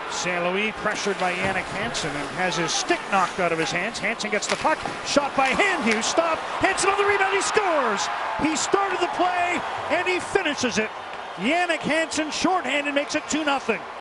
St. Louis pressured by Jannik Hansen and has his stick knocked out of his hands. Hansen gets the puck, shot by Handhughes, stopped. Hansen on the rebound, he scores! He started the play and he finishes it. Jannik Hansen shorthanded makes it 2-0.